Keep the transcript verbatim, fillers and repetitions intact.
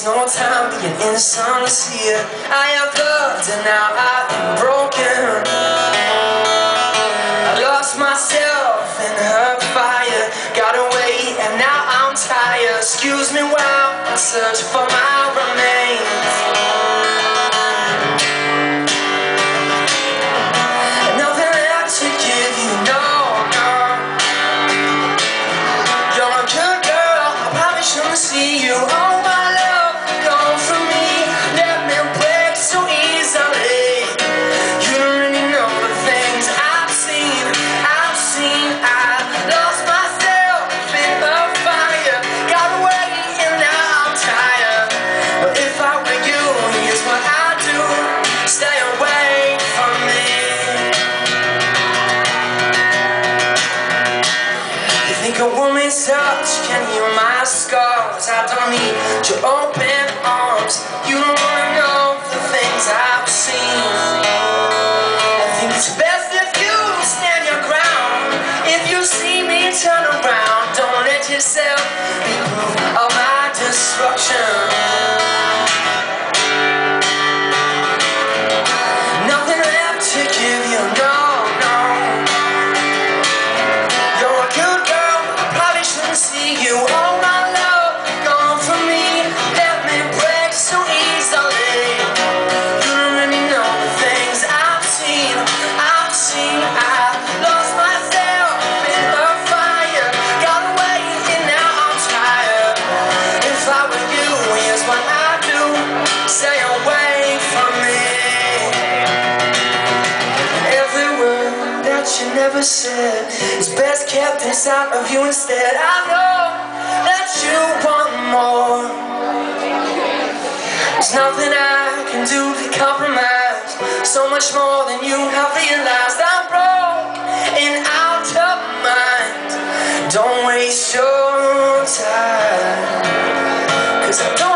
waste no time being dishonest here. I have loved and now I am broken. I lost myself in her fire, got away and now I'm tired. Excuse me while I search for my remains. Nothing left to give you, no, no. You're a good girl, I probably shouldn't see you. Oh my love, gone from me, let me break so easily. You don't really know the things I've seen, I've seen. I lost myself in the fire, got away and now I'm tired. But if I were you, here's what I'd do: stay away from me. You think a woman's touch can heal my scars? I don't need your open arms. You don't wanna know the things I've seen. I think it's best if you stand your ground. If you see me turn around, don't let yourself be proof of my destruction. Nothing left to give you, no, no. You're a good girl, I probably shouldn't see you. Oh my love, gone from me, let me break so easily. You don't really know the things I've seen, I've seen. I lost myself in the fire, got away and now I'm tired. If I were you, here's what I'd do: stay away from me. Every word that you never said is best kept inside of you instead. I know that you want more. There's nothing I can do to compromise, so much more than you have realized. I'm broke and out of mind. Don't waste your time, 'cause I don't